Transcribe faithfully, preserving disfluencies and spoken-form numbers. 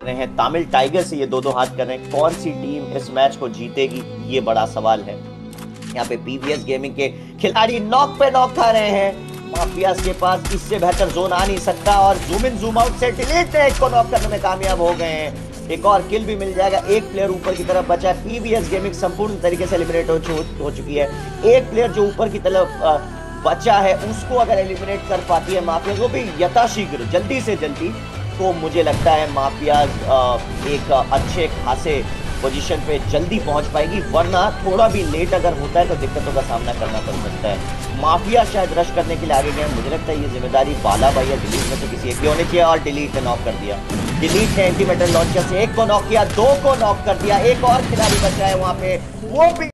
रहे हैं, तमिल टाइगर से ये दो दो हाथ कर रहे हैं। कौन सी टीम इस मैच को जीतेगी, ये बड़ा सवाल है। यहाँ पे पीवीएस गेमिंग के खिलाड़ी नॉक पे नॉक खा रहे हैं। माफियाज के पास इससे बेहतर जोन आ नहीं सकता और जूम इन जूम आउट से डिलीट एक को नॉक करने में कामयाब हो गए हैं। एक और किल भी मिल जाएगा। एक प्लेयर ऊपर की तरफ बचा है। पीवीएस गेमिंग संपूर्ण तरीके से एलिमिनेट हो, हो चुकी है। एक प्लेयर जो ऊपर की तरफ बचा है उसको अगर एलिमिनेट कर पाती है माफियाज, वो भी यथाशीघ्र जल्दी से जल्दी, तो मुझे लगता है माफियाज एक अच्छे खासे पोजीशन पे जल्दी पहुंच पाएगी। वरना थोड़ा भी लेट अगर होता है तो दिक्कतों का सामना करना पड़ सकता है। माफिया शायद रश करने के लिए आगे गए। मुझे लगता है ये जिम्मेदारी बाला भाई या डिलीट में से किसी एक की होनी चाहिए और डिलीट ने नॉक कर दिया। डिलीट ने एंटीमेटर लॉन्चर से एक को नॉक किया, दो को नॉक कर दिया। एक और खिलाड़ी बचा है वहां पे, वो भी